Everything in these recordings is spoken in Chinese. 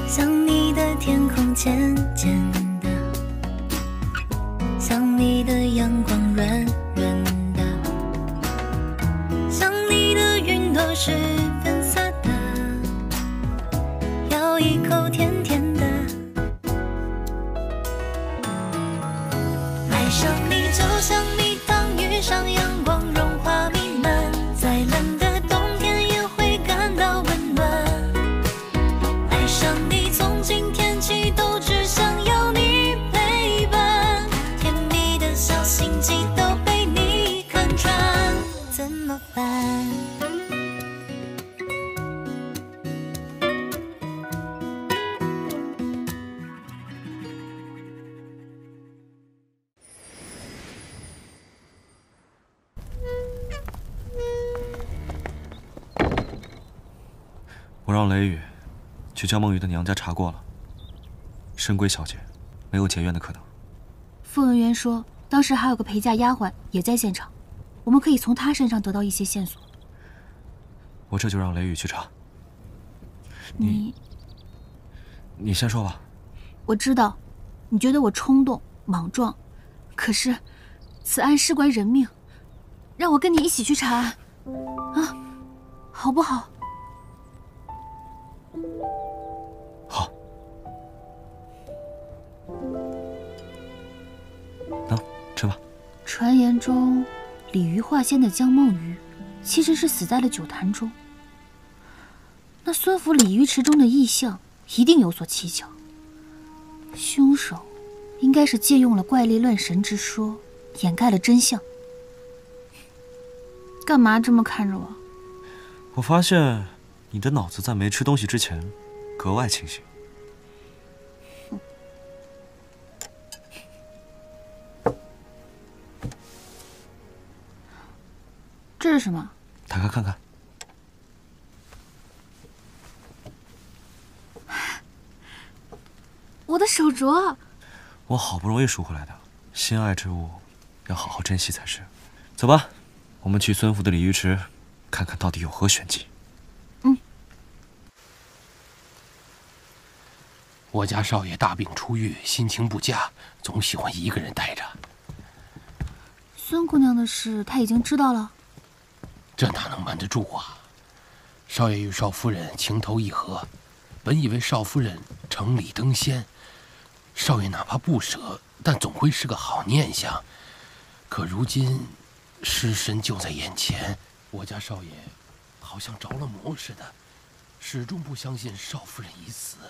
像你的天空渐渐的，像你的阳光软软的，像你的云朵是粉色的，咬一口甜甜的。爱上你就像蜜糖遇上阳光融化弥漫，再冷的冬天也会感到温暖。爱上你从今天起都只想要你陪伴，甜蜜的小心机都被你看穿，怎么办？ 我让雷雨去江梦鱼的娘家查过了，深闺小姐没有结怨的可能。 傅文渊说，当时还有个陪嫁丫鬟也在现场，我们可以从她身上得到一些线索。 我这就让雷雨去查。你先说吧。 我知道，你觉得我冲动莽撞，可是此案事关人命，让我跟你一起去查案，啊，好不好？ 好。喏，吃吧。 传言中，鲤鱼化仙的江梦鱼，其实是死在了酒坛中。那孙府鲤鱼池中的异象，一定有所蹊跷。凶手，应该是借用了怪力乱神之说，掩盖了真相。干嘛这么看着我？ 我发现你的脑子在没吃东西之前格外清醒。 这是什么？ 打开看看。 我的手镯。 我好不容易赎回来的，心爱之物要好好珍惜才是。走吧，我们去孙府的鲤鱼池，看看到底有何玄机。 我家少爷大病初愈，心情不佳，总喜欢一个人待着。 孙姑娘的事，他已经知道了。 这哪能瞒得住啊？少爷与少夫人情投意合，本以为少夫人城里登仙，少爷哪怕不舍，但总会是个好念想。可如今尸身就在眼前，我家少爷好像着了魔似的，始终不相信少夫人已死。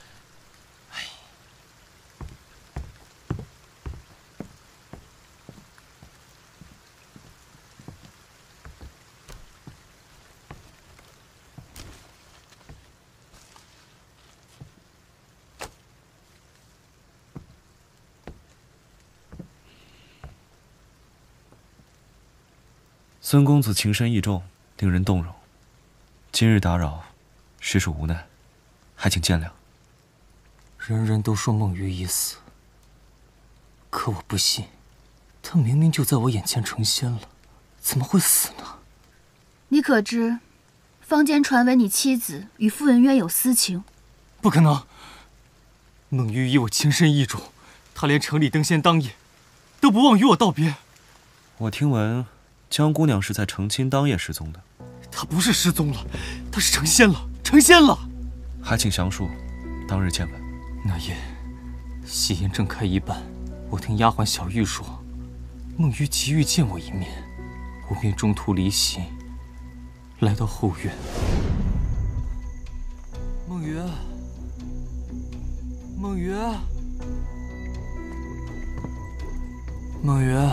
孙公子情深意重，令人动容。今日打扰，实属无奈，还请见谅。 人人都说梦鱼已死，可我不信，他明明就在我眼前成仙了，怎么会死呢？ 你可知，坊间传闻你妻子与傅文渊有私情？ 不可能！梦鱼以我情深意重，他连城里登仙当夜，都不忘与我道别。 我听闻，江姑娘是在成亲当夜失踪的。 她不是失踪了，她是成仙了，成仙了！ 还请详述当日见闻。 那夜，喜宴正开一半，我听丫鬟小玉说，梦鱼急欲见我一面，我便中途离席，来到后院。梦鱼，梦鱼，梦鱼。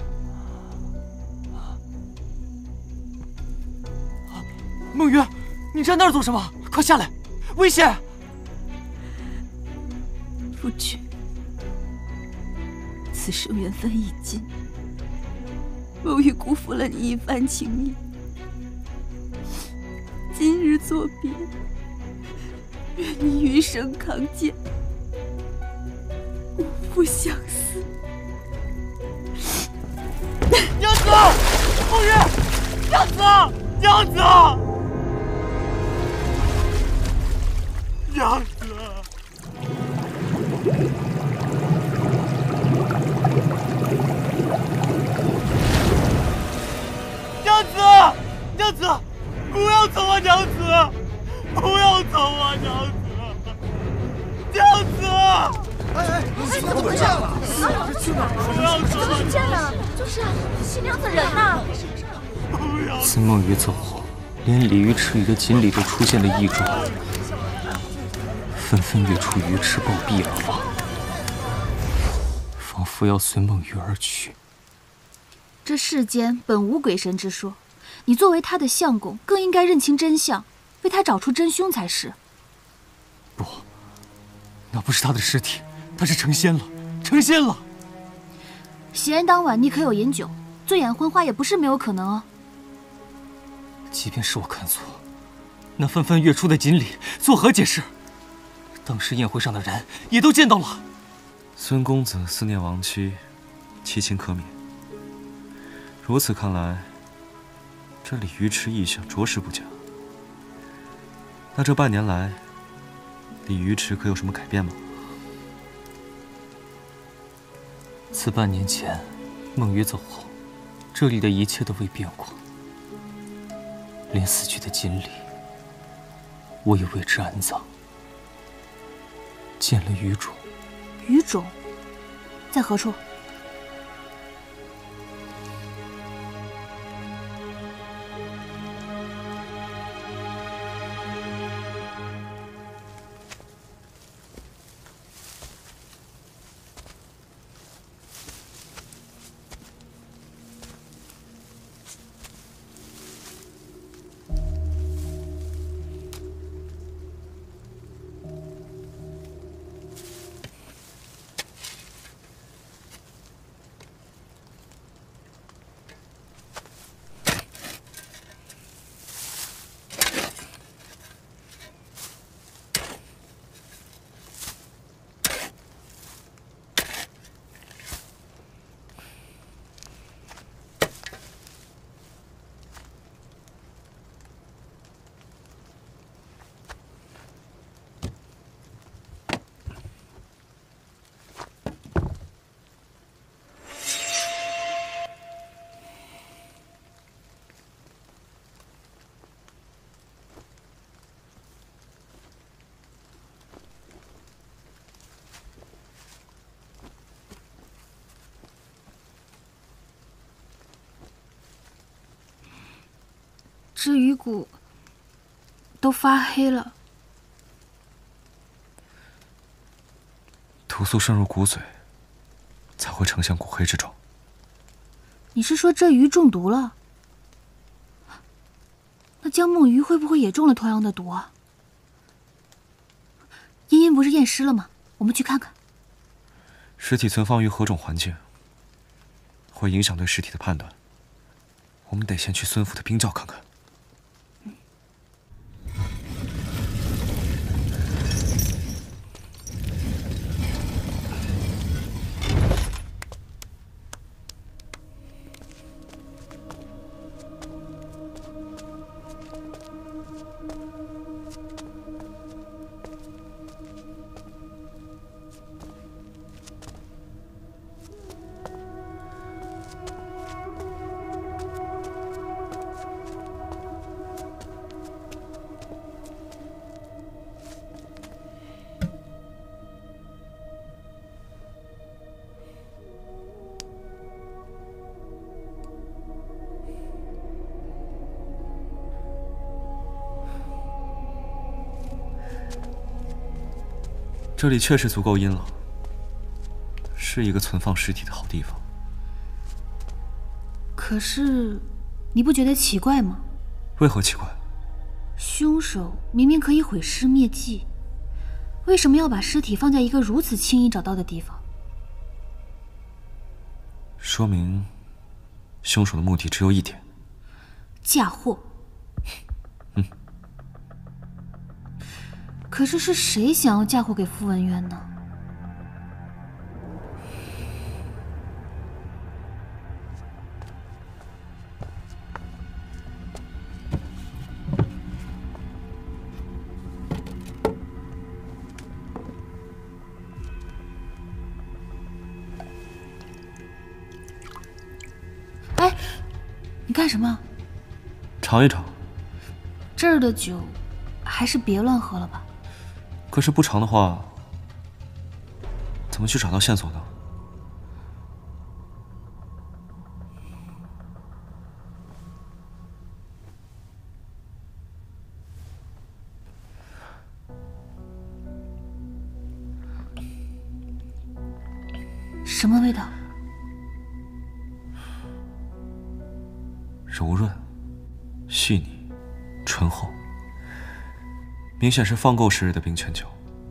梦鱼，你站那儿做什么？快下来，危险！ 夫君，此生缘分已尽，梦鱼辜负了你一番情意。今日作别，愿你余生康健，无负相思。 娘子，梦鱼，娘子，娘子。娘子， 娘子，娘子，不要走啊，娘子，不要走啊，娘子，娘子！ 哎，怎么回事了？这去哪儿了？ 不要走啊！ 不见了，就是新娘子人呢。 自梦雨走后，连鲤鱼池里的锦鲤都出现了异状，纷纷跃出鱼池暴毙而亡，仿佛要随梦雨而去。 这世间本无鬼神之说，你作为他的相公，更应该认清真相，为他找出真凶才是。 不，那不是他的尸体，他是成仙了，成仙了。 喜宴当晚你可有饮酒？醉眼昏花也不是没有可能哦。 即便是我看错，那纷纷跃出的锦鲤作何解释？当时宴会上的人也都见到了。 孙公子思念亡妻，其情可悯。如此看来，这鲤鱼池异象着实不假。那这半年来，鲤鱼池可有什么改变吗？ 自半年前梦雨走后，这里的一切都未变过，连死去的锦鲤，我也为之安葬。见了鱼种， 鱼种在何处？这鱼骨都发黑了， 毒素渗入骨髓，才会呈现骨黑之状。 你是说这鱼中毒了？那江梦鱼会不会也中了同样的毒啊？茵茵不是验尸了吗？我们去看看。 尸体存放于何种环境，会影响对尸体的判断。我们得先去孙府的冰窖看看。这里确实足够阴冷，是一个存放尸体的好地方。 可是，你不觉得奇怪吗？ 为何奇怪？ 凶手明明可以毁尸灭迹，为什么要把尸体放在一个如此轻易找到的地方？ 说明，凶手的目的只有一点： 嫁祸。可是是谁想要嫁祸给傅文渊呢？哎，你干什么？ 尝一尝。 这儿的酒，还是别乱喝了吧。 可是不尝的话，怎么去找到线索呢？ 什么味道？ 柔润、细腻、醇厚，明显是放购时日的冰泉酒。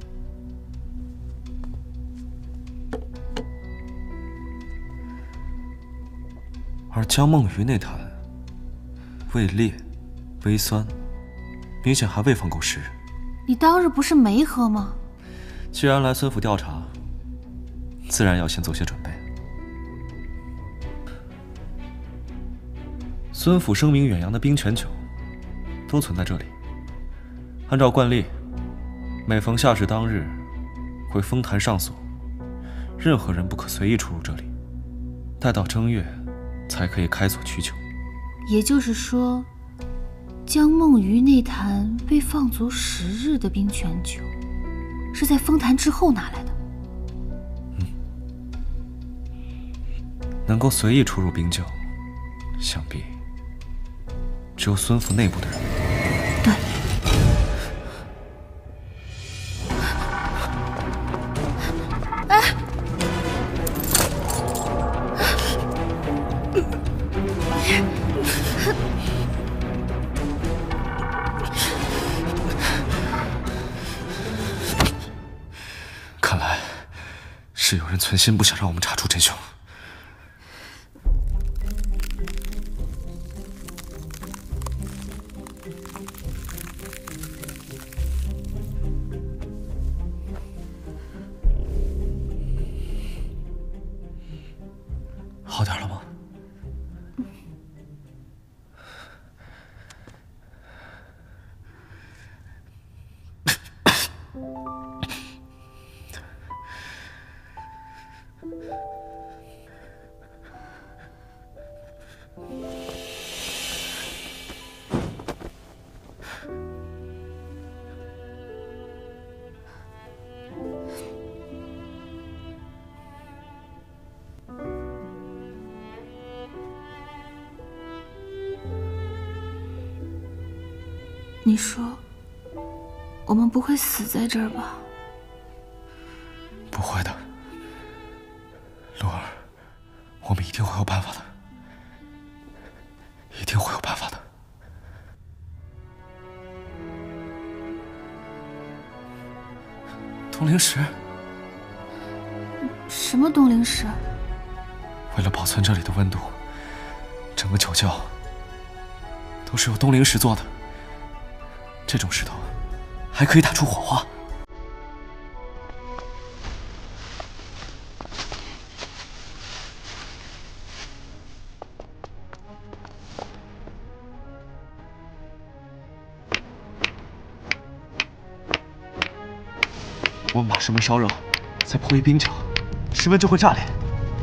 而江梦鱼那坛，味烈、微酸，明显还未放购时日。 你当日不是没喝吗？ 既然来孙府调查，自然要先做些准备。孙府声名远扬的冰泉酒，都存在这里。按照惯例，每逢夏至当日，会封坛上锁，任何人不可随意出入这里。待到正月，才可以开锁取酒。 也就是说，江梦鱼那坛被放足10日的冰泉酒，是在封坛之后拿来的。 能够随意出入冰窖，想必只有孙府内部的人。 对。 看来是有人存心不想让我们查出真凶。好点了吗？ 你说，我们不会死在这儿吧？ 不会的，露儿，我们一定会有办法的，一定会有办法的。冻灵石？ 什么冻灵石？ 为了保存这里的温度，整个酒窖都是由冻灵石做的。这种石头还可以打出火花。我们把石门烧热，再铺一冰窖，石门就会炸裂。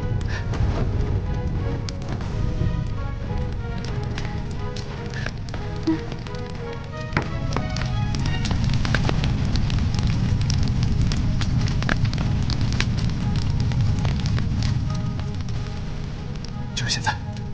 就是现在。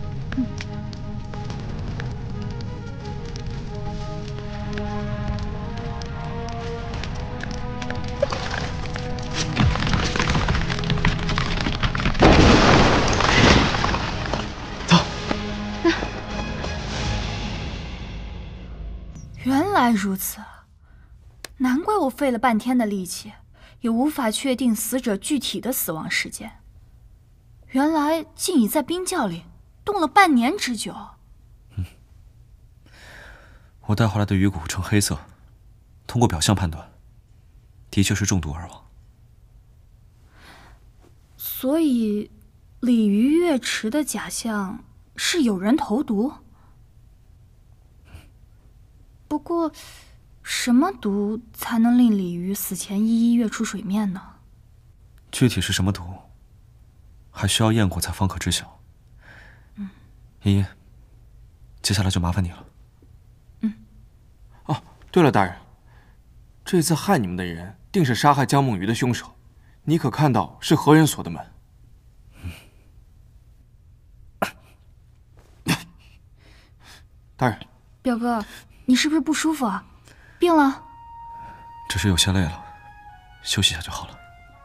原来如此，难怪我费了半天的力气，也无法确定死者具体的死亡时间。原来竟已在冰窖里冻了半年之久。 我带回来的鱼骨呈黑色，通过表象判断，的确是中毒而亡。 所以，鲤鱼跃池的假象是有人投毒。不过，什么毒才能令鲤鱼死前一一跃出水面呢？ 具体是什么毒，还需要验过才方可知晓。茵茵，接下来就麻烦你了。 对了，大人，这次害你们的人定是杀害江梦鱼的凶手，你可看到是何人锁的门？大人， 表哥，你是不是不舒服啊？病了？ 只是有些累了，休息一下就好了。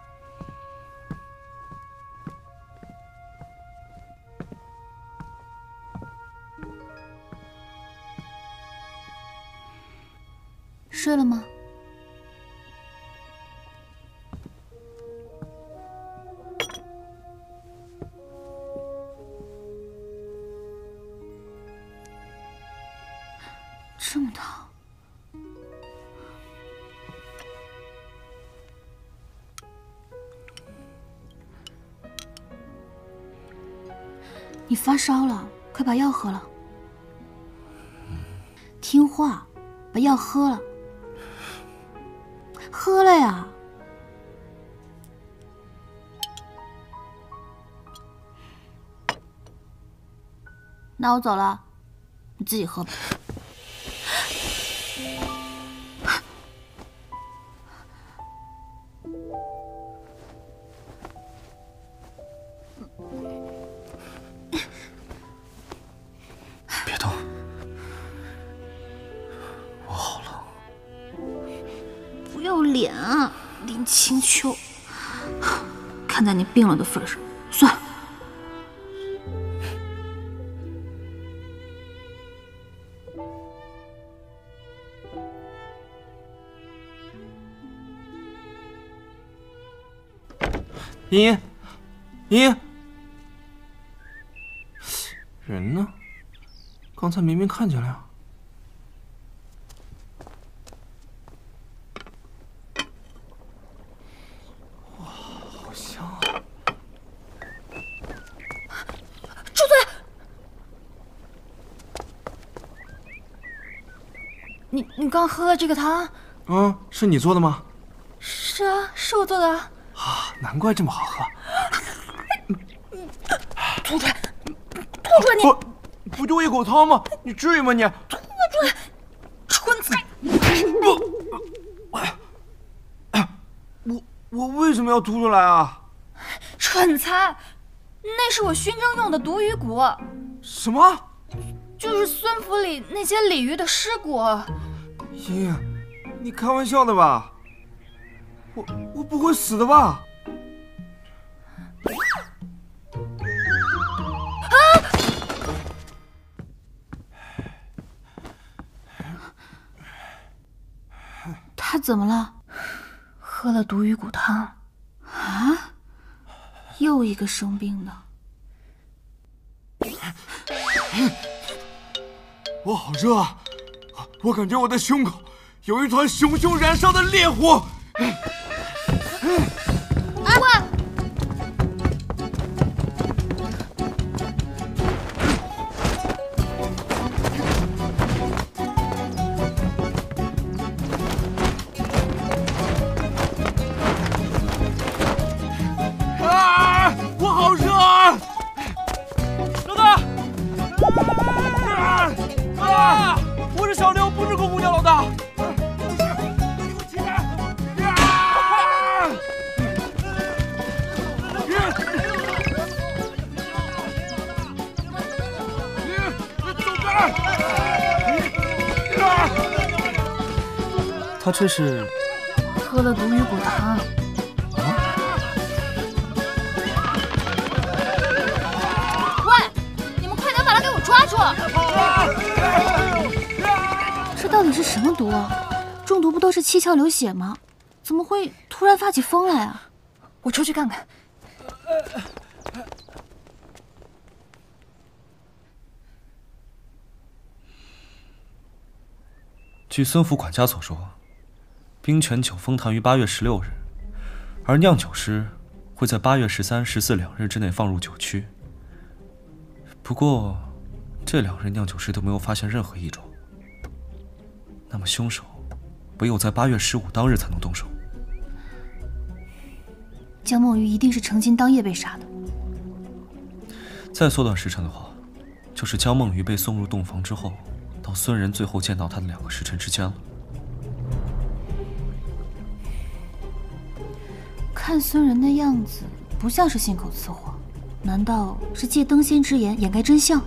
睡了吗？这么烫。你发烧了，快把药喝了。听话，把药喝了。喝了呀。那我走了，你自己喝吧。 别动，我好冷。 不要脸啊，林清秋！看在你病了的份上，算了。 茵茵，茵茵，人呢？刚才明明看见了呀。哇，好香啊！ 住嘴！你刚喝了这个汤？ 嗯，是你做的吗？ 是啊，是我做的。 啊，难怪这么好喝。 吐出来！吐出来你！ 不就一口汤吗？你至于吗你？ 吐出来！蠢材！ 我为什么要吐出来啊？ 蠢材！那是我熏蒸用的毒鱼骨。 什么？ 就是孙府里那些鲤鱼的尸骨。 茵茵，你开玩笑的吧？我不会死的吧？ 他怎么了？ 喝了毒鱼骨汤。 啊？又一个生病的。 我好热啊！我感觉我的胸口有一团熊熊燃烧的烈火。我好热啊！老大！我是小刘，不是公公家老大。 他这是喝了毒鱼骨汤。 抓住！这到底是什么毒啊？中毒不都是七窍流血吗？怎么会突然发起疯来啊？ 我出去看看。 据孙府管家所说，冰泉酒封坛于8月16日，而酿酒师会在8月13、142日之内放入酒区。不过，这2日酿酒师都没有发现任何异状。那么凶手唯有在8月15当日才能动手。 江梦鱼一定是成亲当夜被杀的。 再缩短时辰的话，就是江梦鱼被送入洞房之后，到孙仁最后见到他的2个时辰之间了。 看孙仁的样子，不像是信口雌黄，难道是借登仙之言掩盖真相？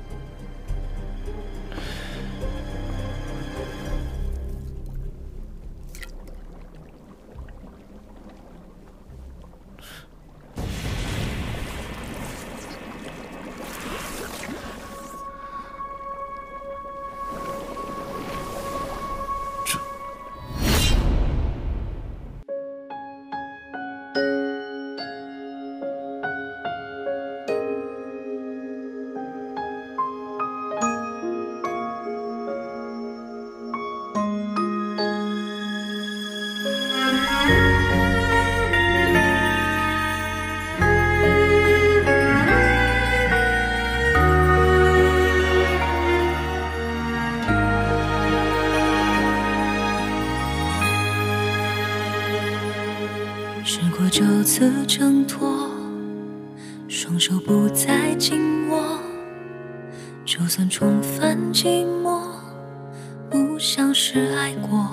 试过9次挣脱，双手不再紧握，就算重返寂寞，不像是爱过。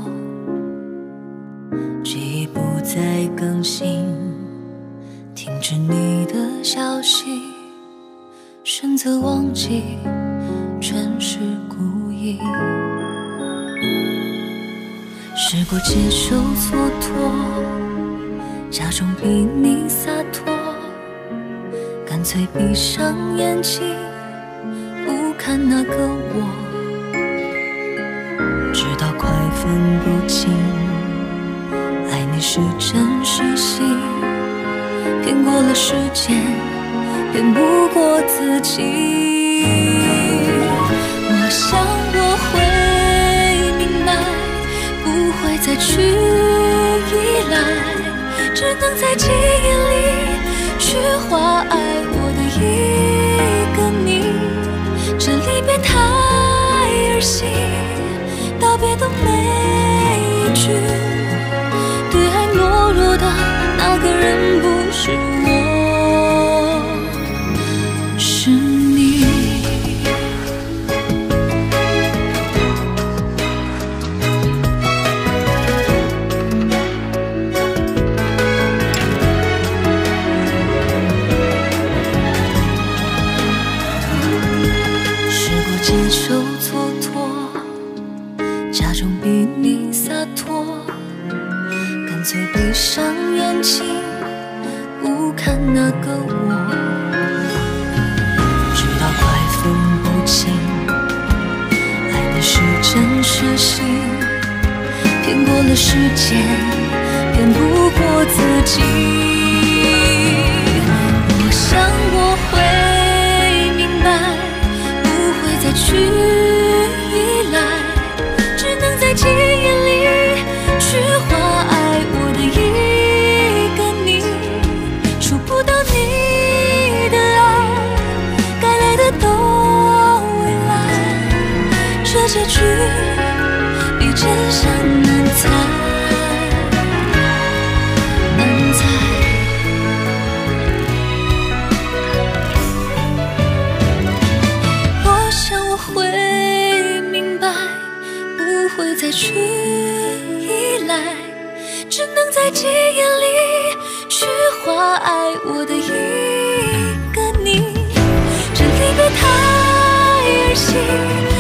记忆不再更新，停止你的消息，选择忘记，全是故意。试过接受蹉跎，假装比你洒脱，干脆闭上眼睛，不看那个我，直到快分不清，爱你是真是戏，骗过了时间，骗不过自己。我想我会明白，不会再去依赖，只能在记忆里去画爱我的一个你。这离别太儿戏，道别的每一句，对爱懦弱的那个人不是我，是你。接受蹉跎，假装比你洒脱，干脆闭上眼睛，不看那个我，直到快分不清，爱你是真是戏，骗过了时间，骗不过自己。我想我会明白，再去依赖，只能在记忆里去画爱我的一个你。触不到你的爱，该来的都未来，这结局比真相难猜，难猜。会明白，不会再去依赖，只能在记忆里去画爱我的一个你。这离别太儿戏，